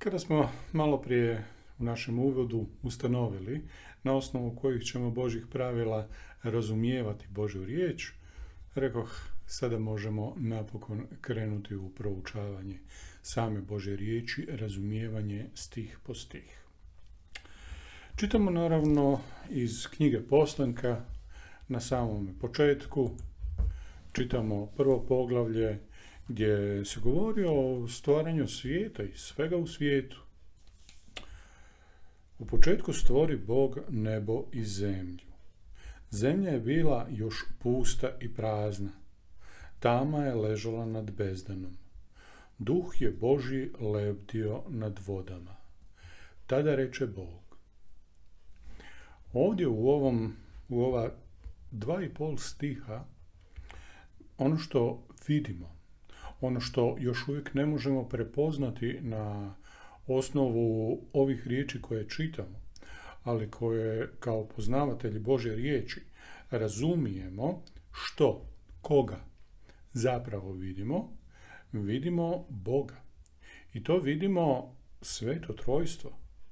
Kada smo malo prije u našem uvodu ustanovili na osnovu kojih ćemo Božjih pravila razumijevati Božju riječ, rekoh, sada možemo napokon krenuti u proučavanje same Božje riječi, razumijevanje stih po stih. Čitamo naravno iz knjige Poslanka na samom početku, čitamo prvo poglavlje gdje se govori o stvaranju svijeta i svega u svijetu. U početku stvori Bog nebo i zemlju. Zemlja je bila još pusta i prazna. Tama je ležala nad bezdanom. Duh je Božji lebdio nad vodama. Tada reče Bog. Ovdje u ova 2,5 stiha, ono što vidimo, ono što još uvijek ne možemo prepoznati na osnovu ovih riječi koje čitamo, ali koje kao poznavatelji Božje riječi razumijemo koga zapravo vidimo, vidimo Boga. I to vidimo Sveto Trojstvo.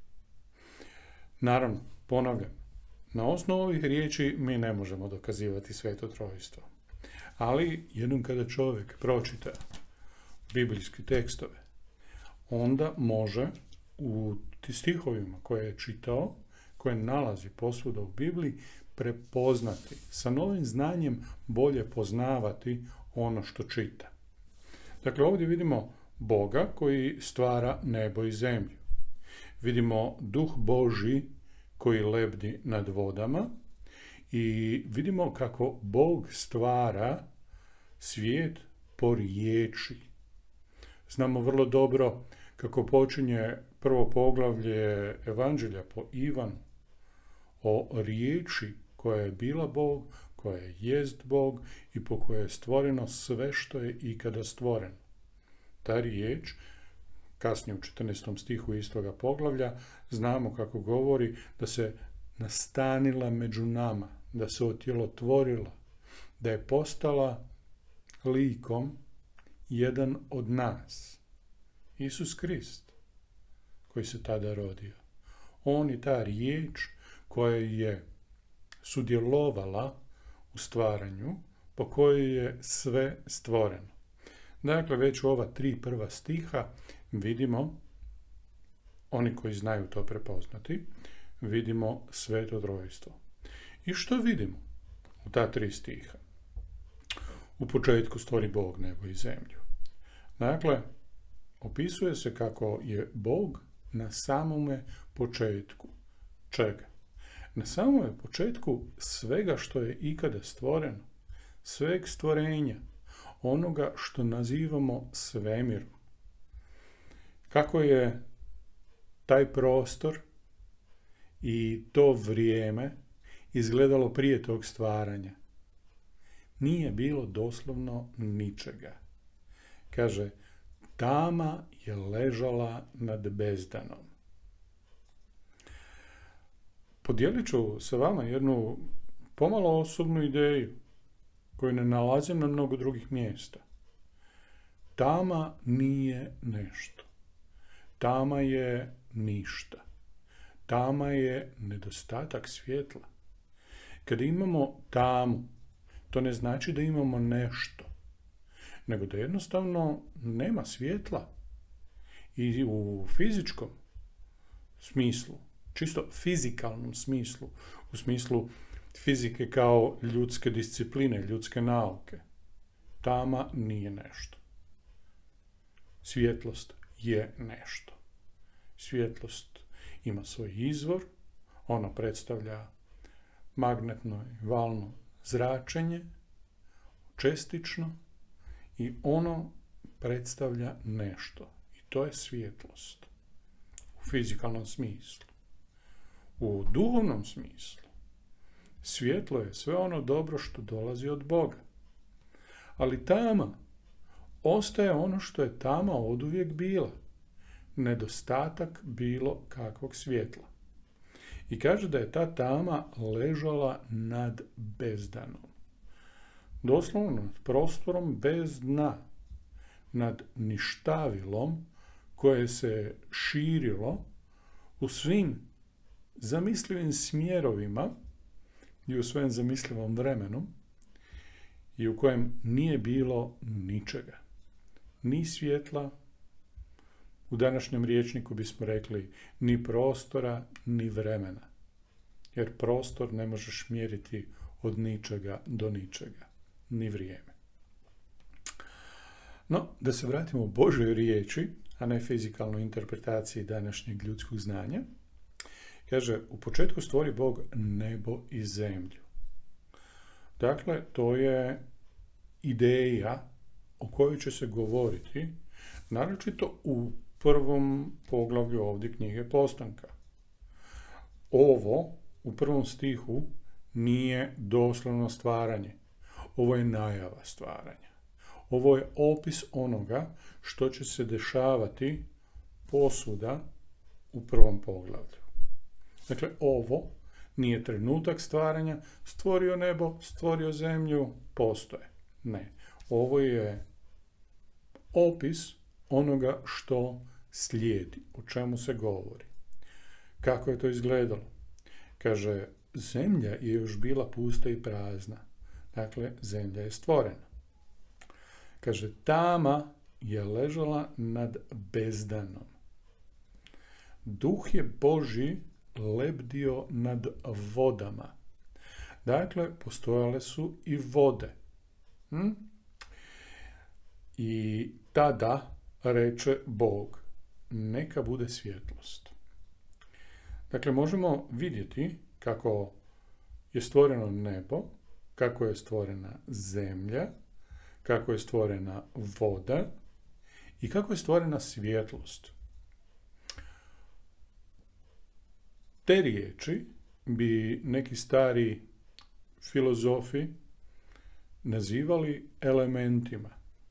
Naravno, ponavljam, na osnovu ovih riječi mi ne možemo dokazivati Sveto Trojstvo. Ali jednom kada čovjek pročita biblijske tekstove, onda može u stihovima koje je čitao, koje nalazi posvuda u Bibliji, prepoznati, sa novim znanjem bolje poznavati ono što čita. Dakle, ovdje vidimo Boga koji stvara nebo i zemlju. Vidimo Duh Božji koji lebdi nad vodama i vidimo kako Bog stvara svijet po riječi. Znamo vrlo dobro kako počinje prvo poglavlje Evanđelja po Ivanu o riječi koja je bila Bog, koja je jest Bog i po kojoj je stvoreno sve što je ikada stvoreno. Ta riječ, kasnije u 14. stihu istoga poglavlja, znamo kako govori da se nastanila među nama, da se otjelotvorila, da je postala likom jedan od nas. Isus Krist, koji se tada rodio. On je ta riječ koja je sudjelovala u stvaranju, po kojoj je sve stvoreno. Dakle, već u ova 3 prva stiha vidimo, oni koji znaju to prepoznati, vidimo Sveto Trojstvo. I što vidimo u ta 3 stiha? U početku stvori Bog nebo i zemlju. Dakle, opisuje se kako je Bog na samome početku. Čega? Na samome početku svega što je ikada stvoreno, sveg stvorenja, onoga što nazivamo svemirom. Kako je taj prostor i to vrijeme izgledalo prije tog stvaranja? Nije bilo doslovno ničega. Kaže, tama je ležala nad bezdanom. Podijelit ću sa vama jednu pomalo osobnu ideju koju ne nalazim na mnogo drugih mjesta. Tama nije nešto. Tama je ništa. Tama je nedostatak svjetla. Kada imamo tamu, to ne znači da imamo nešto, nego da jednostavno nema svjetla. I u fizičkom smislu, čisto fizikalnom smislu, u smislu fizike kao ljudske discipline, ljudske nauke, tama nije nešto. Svjetlost je nešto. Svjetlost ima svoj izvor, ono predstavlja magnetno i valno zračenje, čestično, i ono predstavlja nešto. I to je svjetlost. U fizikalnom smislu. U duhovnom smislu, svjetlo je sve ono dobro što dolazi od Boga. Ali tama ostaje ono što je tama oduvijek bila. Nedostatak bilo kakvog svjetla. I kaže da je ta tama ležala nad bezdanom. Doslovno nad prostorom bez dna. Nad ništavilom koje se širilo u svim zamislivim smjerovima i u svojem zamislivom vremenu i u kojem nije bilo ničega. Ni svjetla, u današnjem rječniku bismo rekli ni prostora, ni vremena. Jer prostor ne možeš mjeriti od ničega do ničega, ni vrijeme. No, da se vratimo u Božoj riječi, a ne fizikalnoj interpretaciji današnjeg ljudskog znanja, kaže, u početku stvori Bog nebo i zemlju. Dakle, to je ideja o kojoj će se govoriti, naročito u prvom poglavlju ovdje knjige Postanka. Ovo, u prvom stihu, nije doslovno stvaranje. Ovo je najava stvaranja. Ovo je opis onoga što će se dešavati posvuda u prvom poglavlju. Dakle, ovo nije trenutak stvaranja, stvorio nebo, stvorio zemlju, postoje. Ne. Ovo je opis onoga što slijedi, o čemu se govori. Kako je to izgledalo? Kaže, zemlja je još bila pusta i prazna. Dakle, zemlja je stvorena. Kaže, tama je ležala nad bezdanom. Duh je Božji lebdio nad vodama. Dakle, postojale su i vode. I tada reče Bog, neka bude svjetlost. Dakle, možemo vidjeti kako je stvoreno nebo, kako je stvorena zemlja, kako je stvorena voda i kako je stvorena svjetlost. Te riječi bi neki stari filozofi nazivali elementima.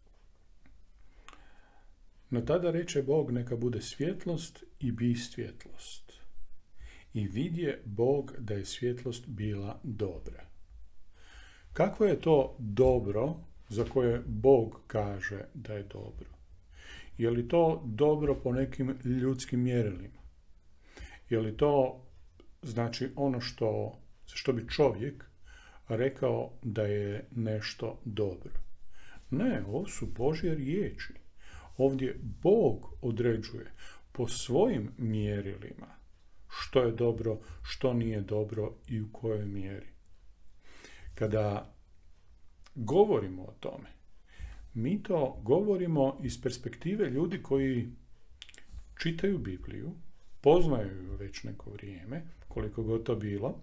No tada reče Bog, neka bude svjetlost i bi svjetlost. I vidje Bog da je svjetlost bila dobra. Kako je to dobro za koje Bog kaže da je dobro? Je li to dobro po nekim ljudskim mjerilima? Je li to znači ono što bi čovjek rekao da je nešto dobro? Ne, ovo su Božje riječi. Ovdje Bog određuje po svojim mjerilima što je dobro, što nije dobro i u kojoj mjeri. Kada govorimo o tome, mi to govorimo iz perspektive ljudi koji čitaju Bibliju, poznaju ju već neko vrijeme, koliko god to bilo,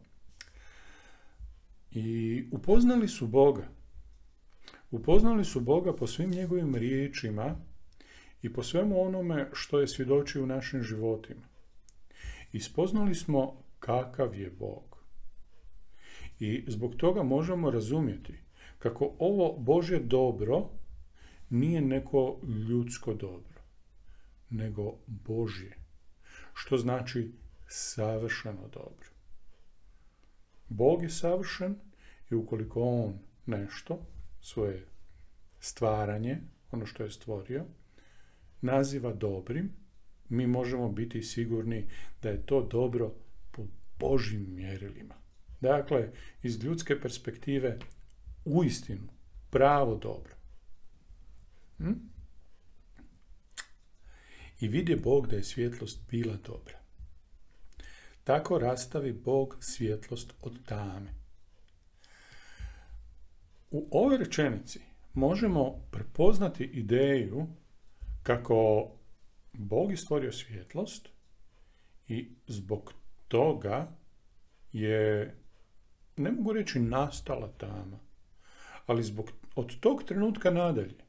i upoznali su Boga. Upoznali su Boga po svim njegovim riječima i po svemu onome što je svjedočio u našim životima. I spoznali smo kakav je Bog. I zbog toga možemo razumjeti kako ovo Božje dobro nije neko ljudsko dobro, nego Božje, što znači savršeno dobro. Bog je savršen i ukoliko on nešto, svoje stvaranje, ono što je stvorio, naziva dobrim, mi možemo biti sigurni da je to dobro po Božjim mjerilima. Dakle, iz ljudske perspektive uistinu pravo dobro. I vidje Bog da je svjetlost bila dobra. Tako rastavi Bog svjetlost od tame. U ovoj rečenici možemo prepoznati ideju kako Bog je stvorio svjetlost i zbog toga je, ne mogu reći nastala tama, ali od tog trenutka nadalje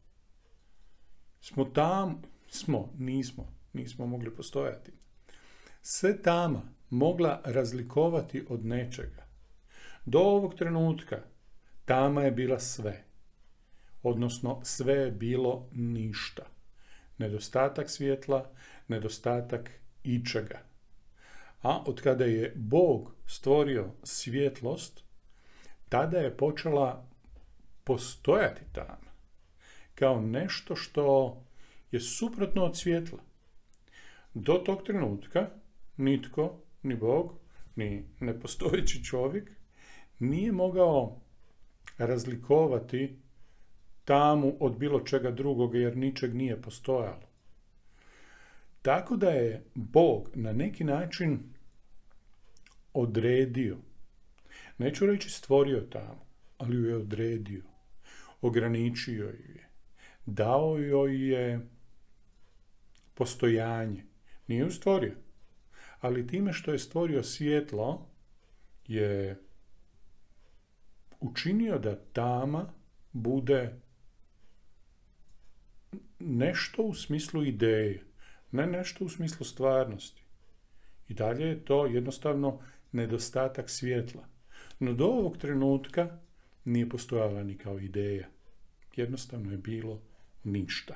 nismo mogli postojati. Se tama mogla razlikovati od nečega. Do ovog trenutka tama je bila sve, odnosno sve je bilo ništa. Nedostatak svjetla, nedostatak ičega. A od kada je Bog stvorio svjetlost, tada je počela postojati tama kao nešto što je suprotno od svjetla. Do tog trenutka nitko, ni Bog, ni nepostojeći čovjek nije mogao razlikovati tamu od bilo čega drugoga jer ničeg nije postojalo. Tako da je Bog na neki način odredio, neću reći stvorio tamu, ali ju je odredio, ograničio ju je, dao joj je postojanje. Nije ju stvorio, ali time što je stvorio svjetlo je učinio da tama bude nešto u smislu ideje, ne nešto u smislu stvarnosti. I dalje je to jednostavno nedostatak svjetla. No do ovog trenutka nije postojala ni kao ideja. Jednostavno je bilo ništa.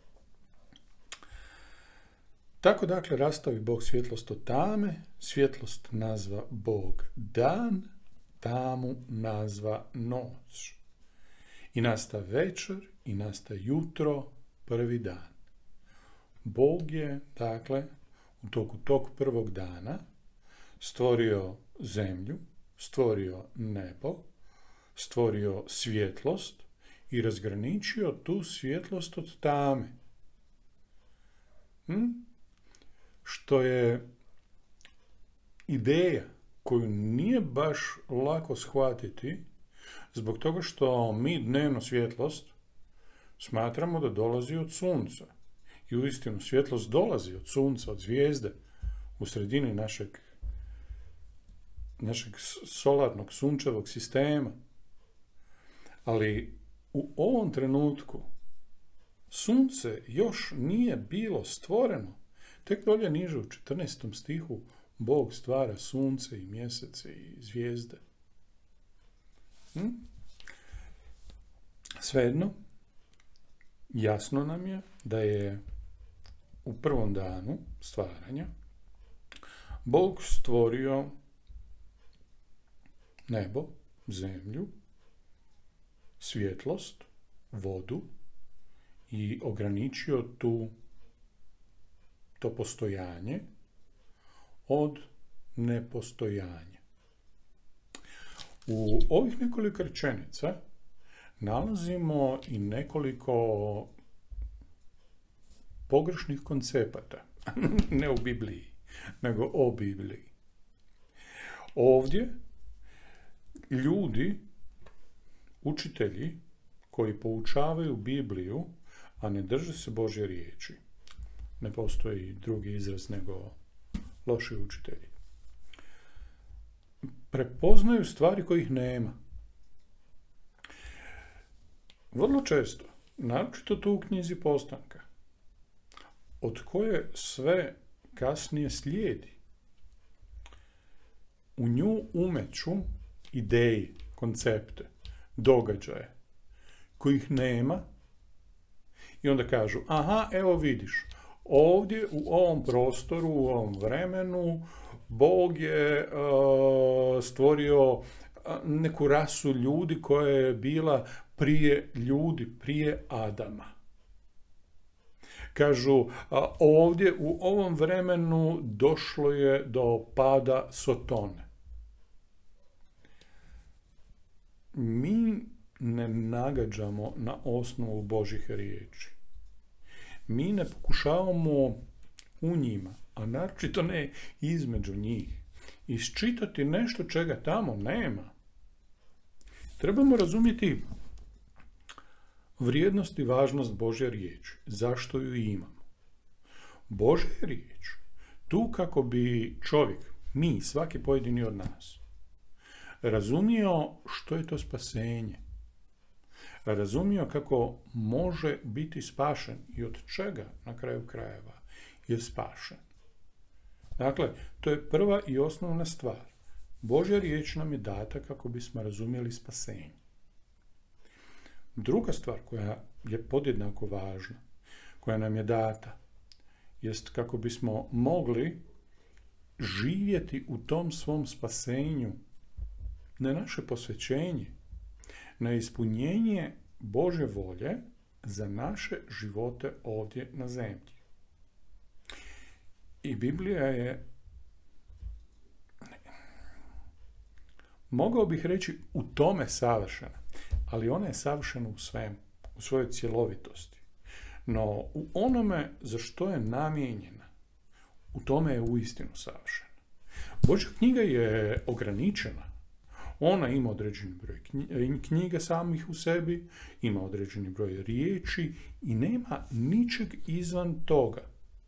Tako dakle rastavi Bog svjetlost od tame, svjetlost nazva Bog dan, tamu nazva noć. I nasta večer i nasta jutro, prvi dan. Bog je, dakle, u toku tog prvog dana stvorio zemlju, stvorio nebo, stvorio svjetlost i razgraničio tu svjetlost od tame. Što je ideja koju nije baš lako shvatiti, zbog toga što mi dnevnu svjetlost smatramo da dolazi od sunca. I uistinu svjetlost dolazi od sunca, od zvijezde, u sredini našeg solarnog sunčevog sistema. Ali u ovom trenutku sunce još nije bilo stvoreno. Tek dolje niže u 14. stihu Bog stvara sunce i mjesece i zvijezde. Svejedno, jasno nam je da je u prvom danu stvaranja Bog stvorio nebo, zemlju, svjetlost, vodu i ograničio to postojanje od nepostojanja. U ovih nekoliko rečenica nalazimo i nekoliko pogrešnih koncepata, ne u Bibliji, nego o Bibliji. Ovdje ljudi, učitelji koji poučavaju Bibliju, a ne drže se Božje riječi, ne postoji drugi izraz nego loši učitelji, prepoznaju stvari kojih nema. Vrlo često, naročito tu u knjizi Postanka, od koje sve kasnije slijedi, u nju umeću ideje, koncepte, događaje, kojih nema, i onda kažu, aha, evo vidiš, ovdje u ovom prostoru, u ovom vremenu, Bog je stvorio neku rasu ljudi koja je bila prije ljudi, prije Adama. Kažu, ovdje u ovom vremenu došlo je do pada Sotone. Mi ne nagađamo na osnovu Božjih riječi. Mi ne pokušavamo u njima, a naročito ne između njih, isčitati nešto čega tamo nema. Trebamo razumjeti vrijednost i važnost Božje riječi. Zašto ju imamo? Božja je riječ tu kako bi čovjek, mi, svaki pojedini od nas, razumio što je to spasenje. Razumio kako može biti spašen i od čega na kraju krajeva je spašen. Dakle, to je prva i osnovna stvar. Božja riječ nam je data kako bismo razumjeli spasenje. Druga stvar koja je podjednako važna, koja nam je data, jest kako bismo mogli živjeti u tom svom spasenju na naše posvećenje, na ispunjenje Božje volje za naše živote ovdje na zemlji. Biblija je, mogao bih reći, u tome savršena, ali ona je savršena u svemu, u svojoj cjelovitosti. No, u onome za što je namijenjena, u tome je uistinu savršena. Božja knjiga je ograničena. Ona ima određeni broj knjiga samih u sebi, ima određeni broj riječi i nema ničeg izvan toga.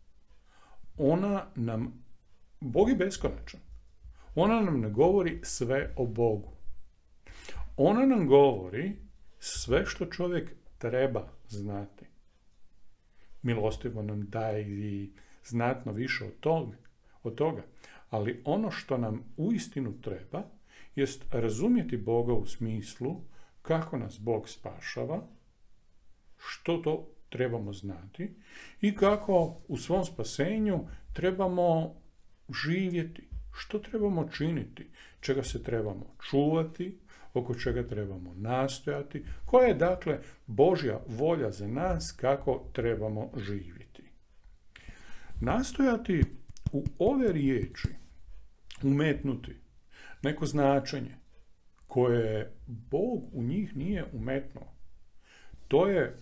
Bog je beskonačan. Ona nam ne govori sve o Bogu. Ona nam govori sve što čovjek treba znati. Milostivo nam daje i znatno više od toga. Ali ono što nam uistinu treba jest razumjeti Boga u smislu kako nas Bog spašava, što to trebamo znati i kako u svom spasenju trebamo živjeti, što trebamo činiti, čega se trebamo čuvati, oko čega trebamo nastojati, koja je dakle Božja volja za nas kako trebamo živjeti. Nastojati u ove riječi umetnuti neko značenje koje Bog u njih nije umetnuo. To je,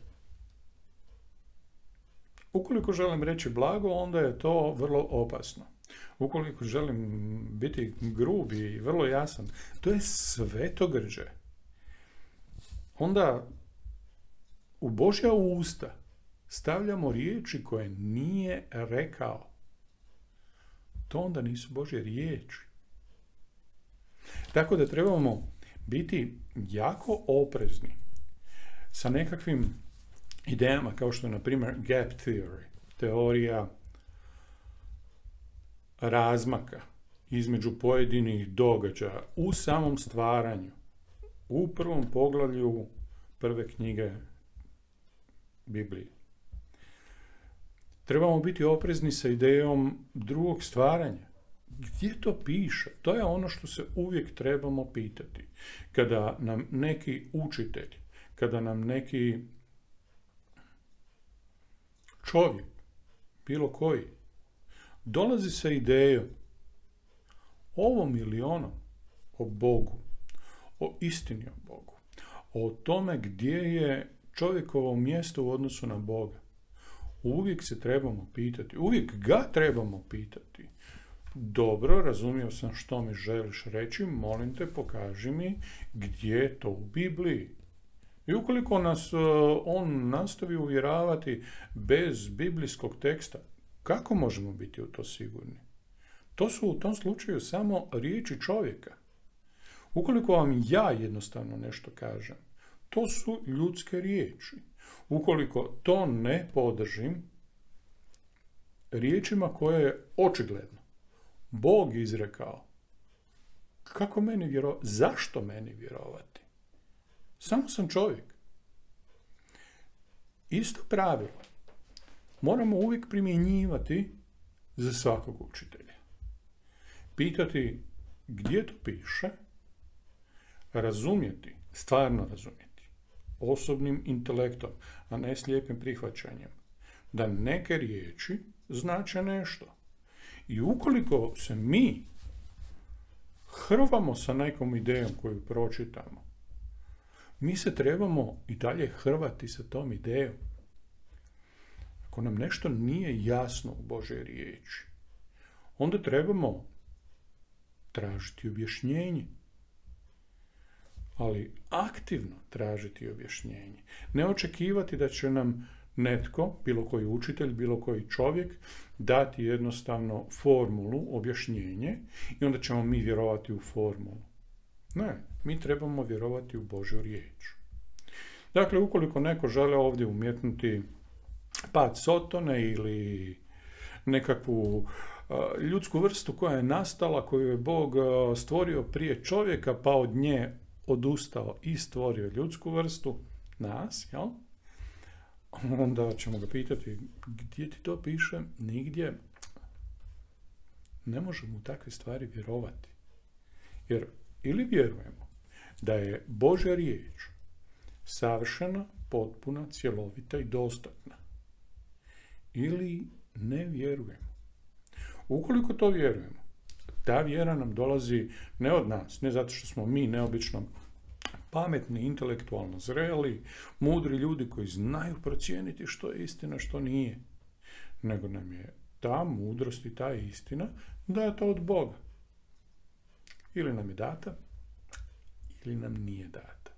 ukoliko želim reći blago, onda je to vrlo opasno. Ukoliko želim biti grub i vrlo jasan, to je svetogrđe. Onda u Božja usta stavljamo riječi koje nije rekao. To onda nisu Božje riječi. Tako da trebamo biti jako oprezni sa nekakvim idejama kao što je, na primjer, gap theory, teorija razmaka između pojedinih događaja u samom stvaranju, u prvom poglavlju prve knjige Biblije. Trebamo biti oprezni sa idejom drugog stvaranja. Gdje to piše? To je ono što se uvijek trebamo pitati. Kada nam neki učitelj, kada nam neki čovjek, bilo koji, dolazi sa idejom ovom ili onom, o Bogu, o istini o Bogu, o tome gdje je čovjekovo mjesto u odnosu na Boga, uvijek se trebamo pitati, uvijek ga trebamo pitati. Dobro, razumio sam što mi želiš reći, molim te, pokaži mi gdje je to u Bibliji. I ukoliko nas on nastavi uvjeravati bez biblijskog teksta, kako možemo biti u to sigurni? To su u tom slučaju samo riječi čovjeka. Ukoliko vam ja jednostavno nešto kažem, to su ljudske riječi. Ukoliko to ne podržim riječima koje je očigledno Bog izrekao, kako meni vjerovati? Zašto meni vjerovati? Samo sam čovjek. Isto pravilo moramo uvijek primjenjivati za svakog učitelja. Pitati gdje to piše, razumjeti, stvarno razumjeti, osobnim intelektom, a ne slijepim prihvaćanjem, da neke riječi znače nešto. I ukoliko se mi hrvamo sa nekom idejom koju pročitamo, mi se trebamo i dalje hrvati sa tom idejom. Ako nam nešto nije jasno u Božoj riječi, onda trebamo tražiti objašnjenje. Ali aktivno tražiti objašnjenje. Ne očekivati da će nam netko, bilo koji učitelj, bilo koji čovjek, dati jednostavno formulu, objašnjenje i onda ćemo mi vjerovati u formulu. Ne, mi trebamo vjerovati u Božju riječ. Dakle, ukoliko neko žele ovdje umjetnuti pad Sotone ili nekakvu ljudsku vrstu koja je nastala, koju je Bog stvorio prije čovjeka, pa od nje odustao i stvorio ljudsku vrstu, nas, jel? Onda ćemo ga pitati, gdje ti to piše? Nigdje. Ne možemo u takve stvari vjerovati. Jer ili vjerujemo da je Božja riječ savršena, potpuna, cjelovita i dostatna, ili ne vjerujemo. Ukoliko to vjerujemo, ta vjera nam dolazi ne od nas, ne zato što smo mi neobično pametni, intelektualno zreli, mudri ljudi koji znaju procijeniti što je istina, što nije, nego nam je ta mudrost i ta istina data od Boga. Ili nam je data, ili nam nije data.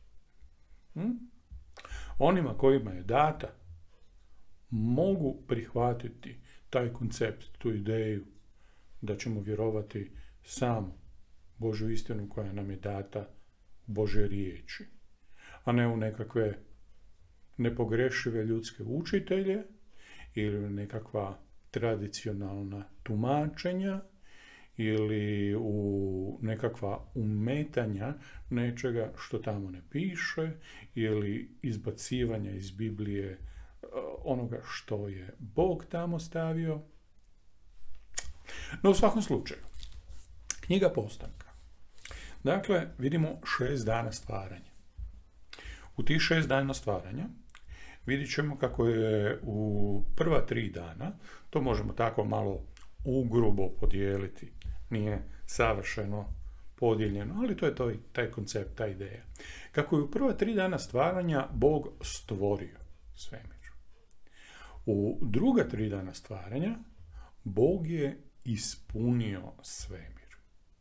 Onima kojima je data mogu prihvatiti taj koncept, tu ideju da ćemo vjerovati samo Božju istinu koja nam je data u Božoj riječi, a ne u nekakve nepogrešive ljudske učitelje ili nekakva tradicionalna tumačenja ili u nekakva umetanja nečega što tamo ne piše ili izbacivanja iz Biblije onoga što je Bog tamo stavio. No u svakom slučaju, knjiga Postanka. Dakle, vidimo 6 dana stvaranja. U tih 6 dana stvaranja vidjet ćemo kako je u prva 3 dana, to možemo tako malo ugrubo podijeliti, nije savršeno podijeljeno, ali to je taj koncept, ta ideja. Kako je u prva 3 dana stvaranja Bog stvorio svemir. U druga 3 dana stvaranja Bog je ispunio svemir.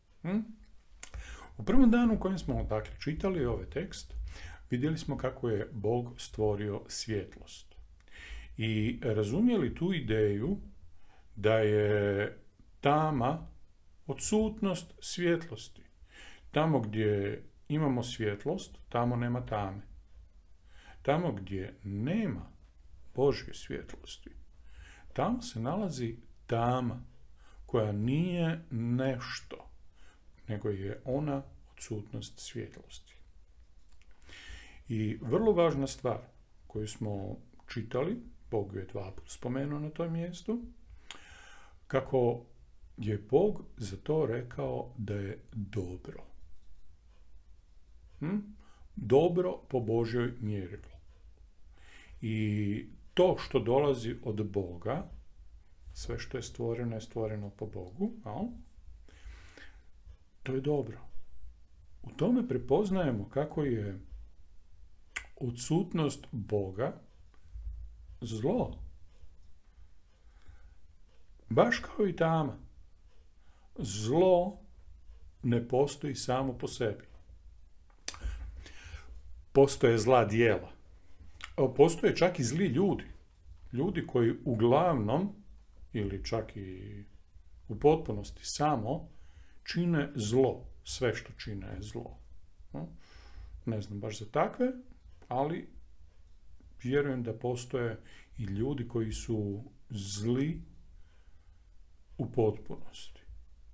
U prvom danu u kojem smo dakle čitali ovaj tekst, vidjeli smo kako je Bog stvorio svjetlost. I razumjeli tu ideju da je tama odsutnost svjetlosti. Tamo gdje imamo svjetlost, tamo nema tame. Tamo gdje nema Božje svjetlosti, tamo se nalazi tama koja nije nešto, nego je ona odsutnost svjetlosti. I vrlo važna stvar koju smo čitali, Bog je 2 puta spomenuo na tom mjestu, kako je Bog za to rekao da je dobro. Dobro po Božjoj mjerilu. I to što dolazi od Boga, sve što je stvoreno po Bogu, to je dobro. U tome prepoznajemo kako je odsutnost Boga zlo. Baš kao i tama. Zlo ne postoji samo po sebi. Postoje zla djela. Postoje čak i zli ljudi. Ljudi koji uglavnom, ili čak i u potpunosti samo, čine zlo. Sve što čine je zlo. Ne znam baš za takve, ali vjerujem da postoje i ljudi koji su zli u potpunosti.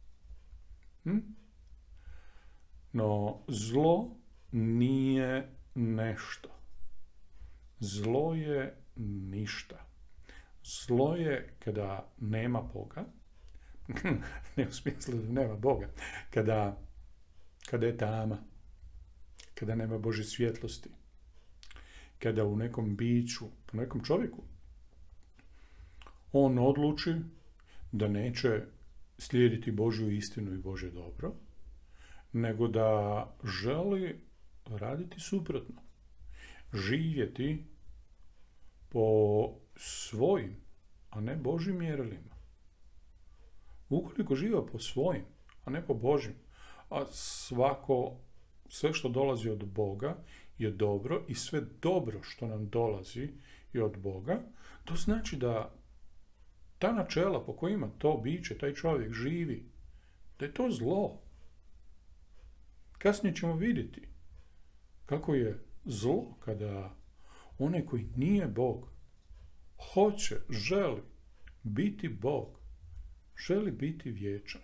No, zlo nije nešto. Zlo je ništa. Zlo je kada nema Boga, ne u smislu da nema Boga, kada je tama, kada nema Božje svjetlosti, kada u nekom biću, u nekom čovjeku, on odluči da neće slijediti Božju istinu i Božje dobro, nego da želi raditi suprotno. Živjeti po svojim, a ne Božjim mjerilima. Ukoliko živa po svojim, a ne po Božjim, a sve što dolazi od Boga je dobro i sve dobro što nam dolazi je od Boga, to znači da ta načela po kojima to biće, taj čovjek živi, da je to zlo. Kasnije ćemo vidjeti kako je zlo kada onaj koji nije Bog hoće, želi biti Bog, želi biti vječan.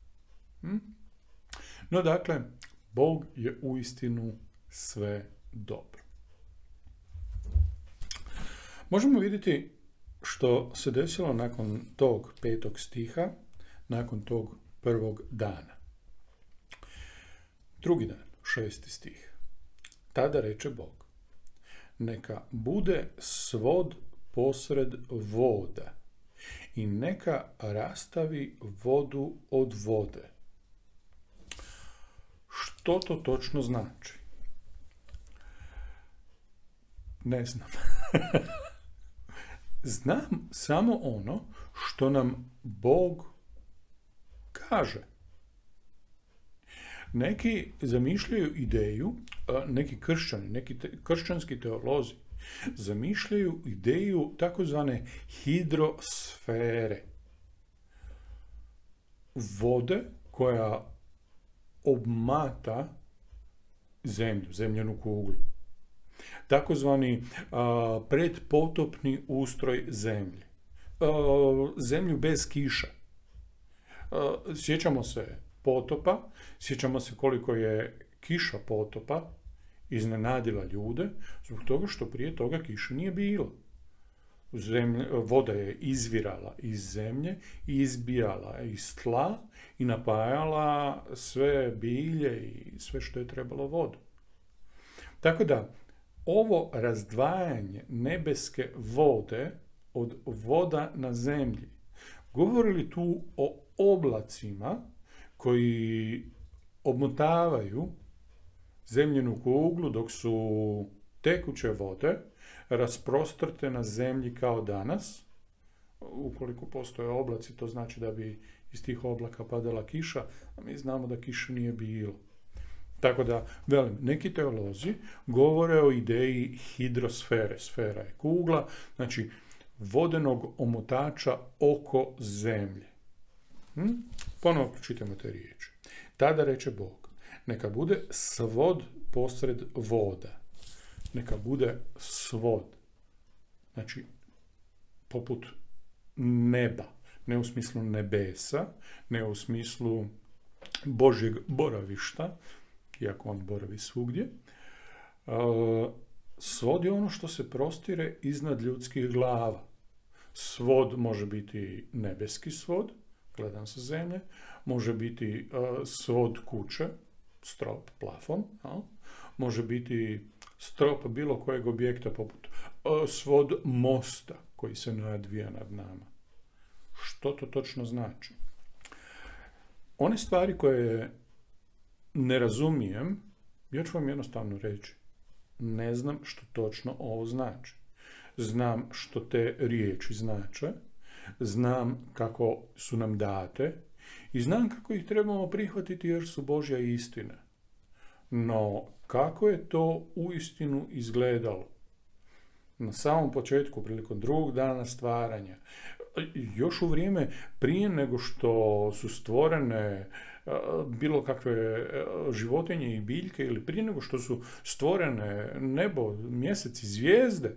No dakle, Bog je uistinu sve dobro. Možemo vidjeti što se desilo nakon tog 5. stiha, nakon tog prvog dana. Drugi dan, 6. stih. Tada reče Bog, neka bude svod posred voda i neka rastavi vodu od vode. Što to točno znači? Ne znam. Znam samo ono što nam Bog kaže. Neki zamišljaju ideju, neki kršćani, neki kršćanski teolozi, zamišljaju ideju takozvane hidrosfere. Vode koja obmata zemlju, zemljanu kuglu. Takozvani predpotopni ustroj zemlje. Zemlju bez kiša. Sjećamo se potopa, sjećamo se koliko je kiša potopa iznenadila ljude, zbog toga što prije toga kiše nije bilo. Voda je izvirala iz zemlje, izbijala iz tla i napajala sve bilje i sve što je trebalo vodu. Tako da, ovo razdvajanje nebeske vode od voda na zemlji, govori li tu o oblacima koji obmotavaju zemljinu kuglu dok su tekuće vode rasprostrte na zemlji kao danas. Ukoliko postoje oblaci, to znači da bi iz tih oblaka padala kiša, a mi znamo da kiše nije bilo. Tako da, velim, neki teolozi govore o ideji hidrosfere. Sfera je kugla, znači vodenog omotača oko zemlje. Ponovo pročitamo te riječi. Tada reče Bog, neka bude svod posred voda. Neka bude svod. Znači, poput neba. Ne u smislu nebesa, ne u smislu Božjeg boravišta, iako on boravi svugdje. Svod je ono što se prostire iznad ljudskih glava. Svod može biti nebeski svod, gledam sa zemlje, može biti svod kuće, strop, plafon, može biti strop bilo kojeg objekta poput svod mosta koji se nadvija nad nama. Što to točno znači? One stvari koje ne razumijem, ja ću vam jednostavno reći. Ne znam što točno ovo znači. Znam što te riječi znače, znam kako su nam date i znam kako ih trebamo prihvatiti jer su Božja istina. No, kako je to uistinu izgledalo? Na samom početku, prilikom drugog dana stvaranja, još u vrijeme prije nego što su stvorene bilo kakve životinje i biljke ili prije nego što su stvorene nebo, mjesec i zvijezde?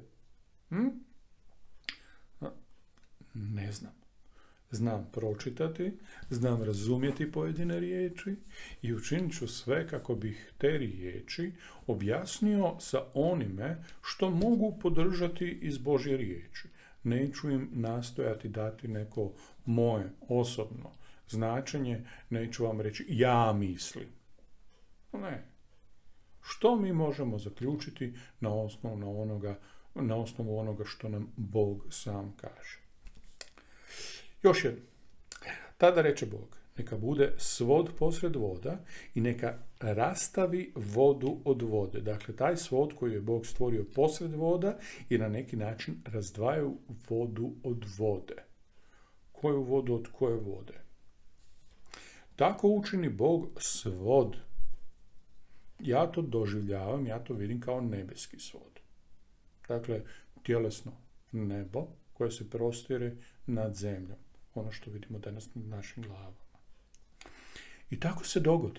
Ne znam. Znam pročitati, znam razumjeti pojedine riječi i učinit ću sve kako bih te riječi objasnio sa onime što mogu podržati iz Božje riječi. Neću im nastojati dati neko moje osobno značenje, neću vam reći ja mislim. Ne. Što mi možemo zaključiti na osnovu onoga što nam Bog sam kaže? Još jedno. Tada reče Bog, neka bude svod posred voda i neka rastavi vodu od vode. Dakle, taj svod koji je Bog stvorio posred voda i na neki način razdvajaju vodu od vode. Koju vodu od koje vode? Tako učini Bog svod. Ja to doživljavam, ja to vidim kao nebeski svod. Dakle, tjelesno nebo koje se prostire nad zemljom. Ono što vidimo danas nad našim glavama. I tako se dogodi.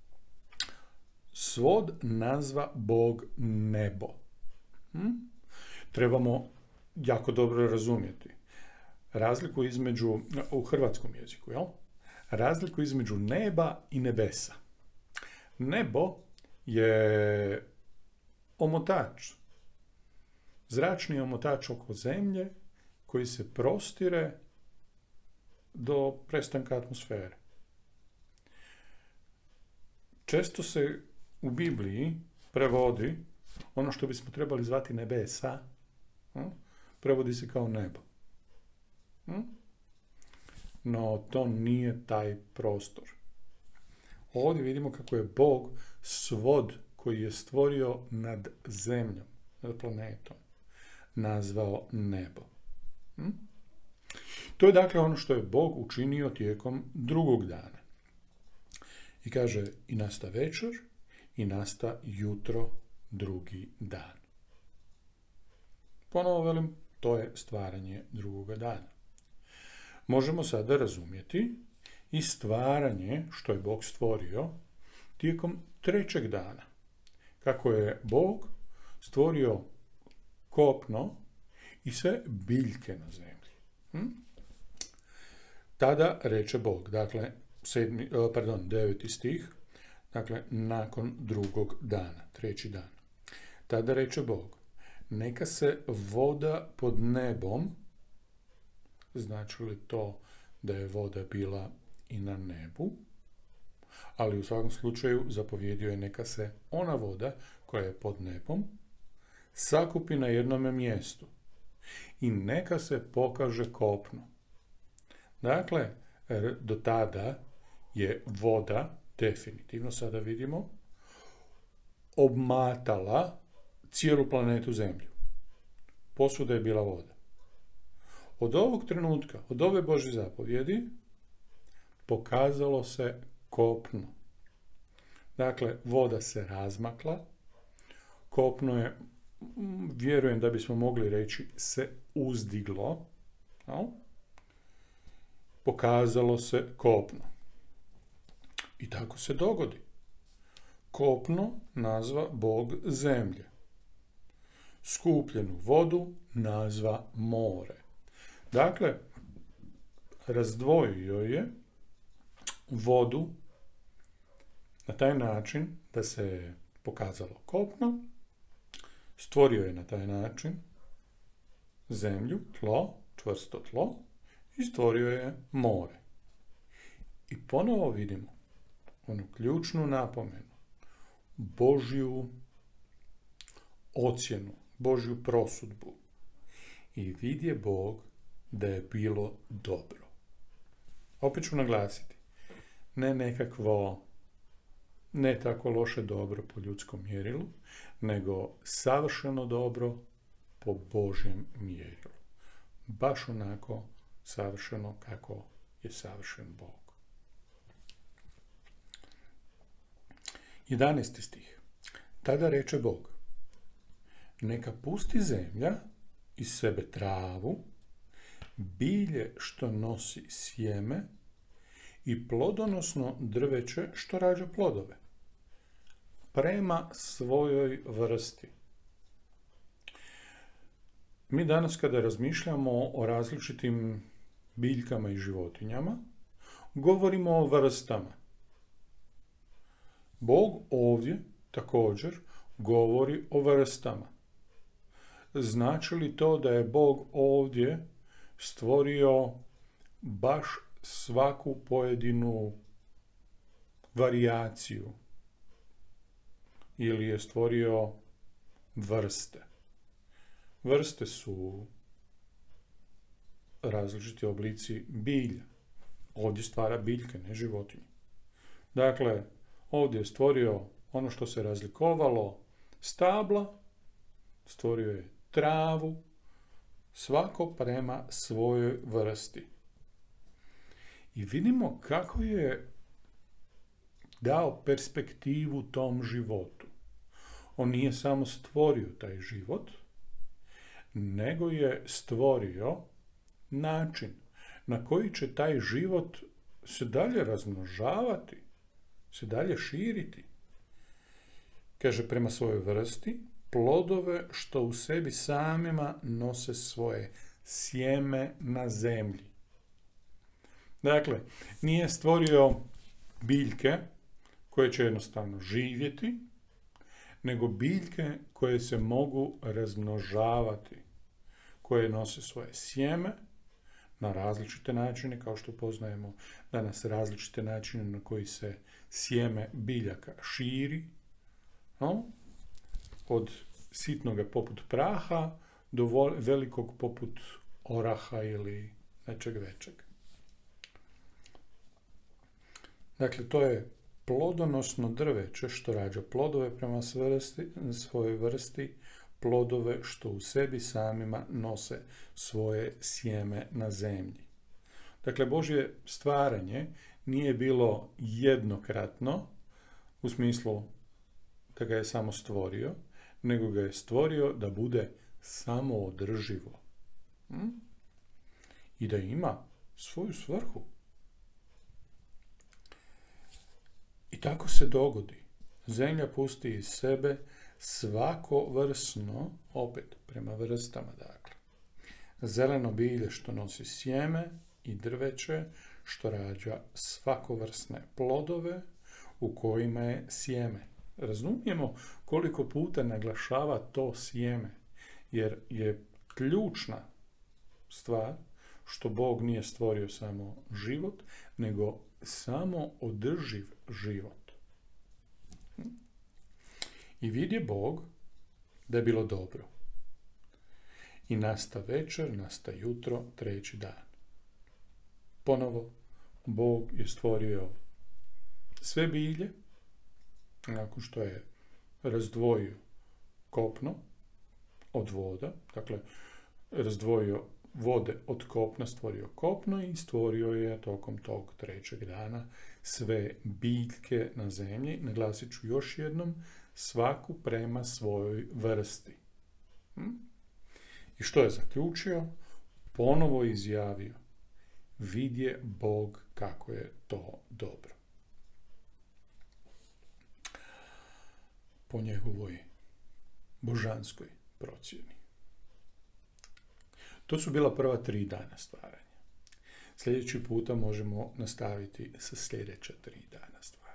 Svod nazva Bog nebo. Trebamo jako dobro razumjeti razliku između, u hrvatskom jeziku, jel? Razliku između neba i nebesa. Nebo je omotač, zračni omotač oko zemlje koji se prostire do prestanka atmosfere. Često se u Bibliji prevodi ono što bismo trebali zvati nebesa, prevodi se kao nebo. no to nije taj prostor. Ovdje vidimo kako je Bog svod koji je stvorio nad zemljom, nad planetom, nazvao nebo. To je dakle ono što je Bog učinio tijekom drugog dana. I kaže, i nasta večer, i nasta jutro drugi dan. Ponovo velim, to je stvaranje drugoga dana. Možemo sada razumjeti i stvaranje što je Bog stvorio tijekom trećeg dana. Kako je Bog stvorio kopno i sve biljke na zemlji. Tada reče Bog, dakle, 9. stih, dakle, nakon drugog dana, treći dan. Tada reče Bog, neka se voda pod nebom, znači li to da je voda bila i na nebu, ali u svakom slučaju zapovjedio je neka se ona voda koja je pod nebom sakupi na jednome mjestu i neka se pokaže kopno. Dakle, do tada je voda, definitivno sada vidimo, obmatala cijelu planetu Zemlju. Posvuda je bila voda. Od ovog trenutka, od ove Božje zapovjedi, pokazalo se kopno. Dakle, voda se razmakla, kopno je, vjerujem da bismo mogli reći, se uzdiglo, pokazalo se kopno. I tako se dogodi. Kopno nazva Bog zemlje. Skupljenu vodu nazva more. Dakle, razdvojio je vodu na taj način da se pokazalo kopno, stvorio je na taj način zemlju, tlo, čvrsto tlo, i stvorio je more. I ponovo vidimo onu ključnu napomenu, Božju ocjenu, Božju prosudbu. I vidje Bog da je bilo dobro. Opet ću naglasiti, ne nekakvo, ne tako loše dobro po ljudskom mjerilu, nego savršeno dobro po Božjem mjerilu. Baš onako savršeno kako je savršen Bog. 11. stih. Tada reče Bog, neka pusti zemlja iz sebe travu, bilje što nosi sjeme i plodonosno drveće što rađa plodove, prema svojoj vrsti. Mi danas kada razmišljamo o različitim biljkama i životinjama, govorimo o vrstama. Bog ovdje također govori o vrstama. Znači li to da je Bog ovdje stvorio baš svaku pojedinu varijaciju ili je stvorio vrste? Vrste su različiti oblici bilja. Ovdje stvara biljke, ne životinje. Dakle, ovdje je stvorio ono što se razlikovalo stabla, stvorio je travu, svako prema svojoj vrsti. I vidimo kako je dao perspektivu tom životu. On nije samo stvorio taj život, nego je stvorio način na koji će taj život se dalje razmnožavati, se dalje širiti. Kaže, prema svojoj vrsti, plodove što u sebi samima nose svoje sjeme na zemlji. Dakle, nije stvorio biljke koje će jednostavno živjeti, nego biljke koje se mogu razmnožavati, koje nose svoje sjeme na različite načine, kao što poznajemo danas različite načine na koji se sjeme biljaka širi, od sitnoga poput praha do velikog poput oraha ili nečeg većeg. Dakle, to je plodonosno drveće što rađa plodove prema svojoj vrsti, plodove što u sebi samima nose svoje sjeme na zemlji. Dakle, Božje stvaranje nije bilo jednokratno, u smislu da ga je samo stvorio, nego ga je stvorio da bude samoodrživo. I da ima svoju svrhu. I tako se dogodi. Zemlja pusti iz sebe svako vrsno, opet prema vrstama dakle, zeleno bilje što nosi sjeme i drveće što rađa svakovrsne plodove u kojima je sjeme. Razumijemo koliko puta naglašava to sjeme, jer je ključna stvar što Bog nije stvorio samo život, nego samo održiv život. I vidje Bog da je bilo dobro. I nasta večer, nasta jutro, treći dan. Ponovo, Bog je stvorio sve bilje, nakon što je razdvojio kopno od voda, dakle, razdvojio vode od kopna, stvorio kopno i stvorio je tokom tog trećeg dana sve biljke na zemlji. Naglasit ću još jednom, svaku prema svojoj vrsti. I što je zaključio? Ponovo izjavio, vidje Bog kako je to dobro. Po njegovoj božanskoj procjeni. To su bila prva 3 dana stvaranja. Sljedeći puta možemo nastaviti sa sljedeća 3 dana stvaranja.